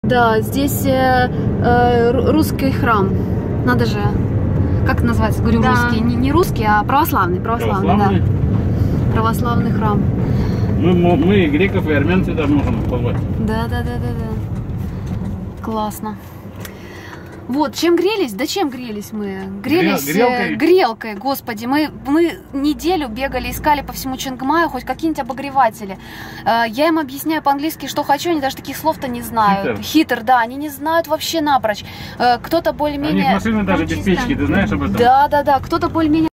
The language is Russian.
Да, здесь русский храм. Надо же, как это называется? Говорю, да. Русский. Не русский, а православный. Православный, да. Православный храм. Мы и греков, и армян сюда можем позвать. Да. Классно. Вот, чем грелись? Да чем грелись мы? Грелись грелкой, господи. Мы неделю бегали, искали по всему Чангмаю хоть какие-нибудь обогреватели. Я им объясняю по-английски, что хочу, они даже таких слов-то не знают. Хитр, да, они не знают вообще напрочь. Кто-то более-менее... У них машины даже без печки, ты знаешь об этом? Да, кто-то более-менее...